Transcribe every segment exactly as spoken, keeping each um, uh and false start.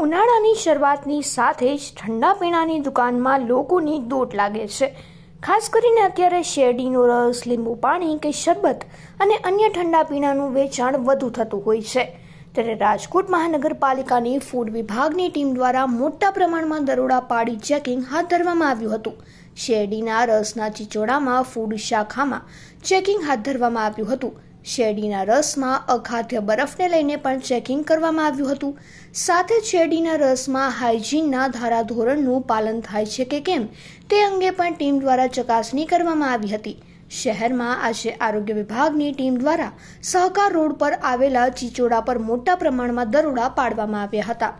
ઉનાળાની શરૂઆતની સાથે જ ઠંડા પીણાની દુકાનમાં લોકોની દોટ લાગે છે। ખાસ કરીને અત્યારે શેરડીનો રસ, લીંબુ પાણી કે શરબત અને અન્ય ઠંડા પીણાનું વેચાણ વધુ થતું હોય છે। ત્યારે રાજકોટ મહાનગરપાલિકાની ફૂડ વિભાગની ટીમ દ્વારા મોટા પ્રમાણમાં દરોડા પાડી ચેકિંગ હાથ ધરવામાં આવ્યું હતું। શેરડીના રસના ચીચોડામાં ફૂડ શાખામાં ચેકિંગ હાથ ધરવામાં આવ્યું હતું। શેરડીના રસમાં અખાદ્ય બરફને લઈને પણ ચેકિંગ કરવામાં આવ્યું હતું। સાથે જ શેરડીના રસમાં હાઇજીનના ધારાધોરણનું પાલન થાય છે કે કેમ તે અંગે પણ ટીમ દ્વારા ચકાસણી કરવામાં આવી હતી। શહેરમાં આજે આરોગ્ય વિભાગની ટીમ દ્વારા સહકાર રોડ પર આવેલા ચીચોડા પર મોટા પ્રમાણમાં દરોડા પાડવામાં આવ્યા હતા।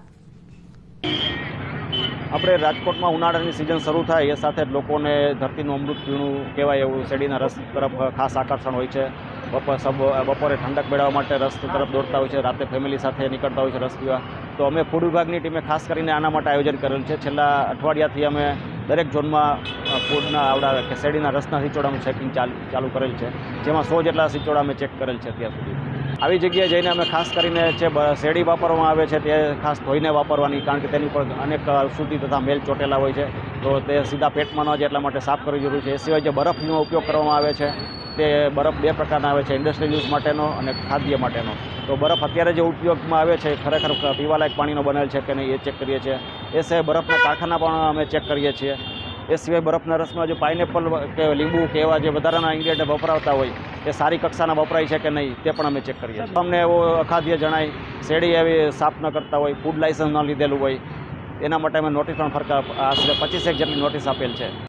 આપણે રાજકોટમાં ઉનાળાની સિઝન શરૂ થાય એ સાથે જ લોકોને ધરતીનું અમૃત પીણું કહેવાય એવું શેરડીના રસ તરફ ખાસ આકર્ષણ હોય છે। બપોર સબ બપોરે ઠંડક મેળવવા માટે રસ તરફ દોડતા હોય છે, રાતે ફેમિલી સાથે નીકળતા હોય છે રસ પીવા। તો અમે ફૂડ વિભાગની ટીમે ખાસ કરીને આના માટે આયોજન કરેલ છે। છેલ્લા અઠવાડિયાથી અમે દરેક ઝોનમાં ફૂડના આવડા કે શેરડીના રસના સિચોડાનું ચેકિંગ ચાલુ ચાલુ કરેલ છે, જેમાં સો જેટલા સિચોડા અમે ચેક કરેલ છે અત્યાર સુધી। આવી જગ્યાએ જઈને અમે ખાસ કરીને જે શેરડી વાપરવામાં આવે છે તે ખાસ ધોઈને વાપરવાની, કારણ કે તેની પર અનેક અશુદ્ધિ તથા મેલ ચોટેલા હોય છે, તો તે સીધા પેટમાં ન જાય એટલા માટે સાફ કરવી જરૂરી છે। એ સિવાય જે બરફનો ઉપયોગ કરવામાં આવે છે તે બરફ બે પ્રકારના આવે છે, ઇન્ડસ્ટ્રીયલ યુઝ માટેનો અને ખાદ્ય માટેનો। તો બરફ અત્યારે જે ઉપયોગમાં આવે છે ખરેખર પીવાલાયક પાણીનો બનેલ છે કે નહીં એ ચેક કરીએ છીએ। એ સિવાય બરફના કારખાના પણ અમે ચેક કરીએ છીએ। એ સિવાય બરફના રસમાં જો પાઇનેપલ કે લીંબુ કે એવા જે વધારાના ઇન્ગ્રેડિયન્ટ વપરાતા હોય એ સારી કક્ષાના વપરાય છે કે નહીં તે પણ અમે ચેક કરીએ છીએ। અમને એવો અખાદ્ય જણાય, શેરડી એવી સાફ ન કરતા હોય, ફૂડ લાયસન્સ ન લીધેલું હોય, એના માટે અમે નોટિસ પણ ફરકા આશરે પચીસેક જેટલી નોટિસ આપેલ છે।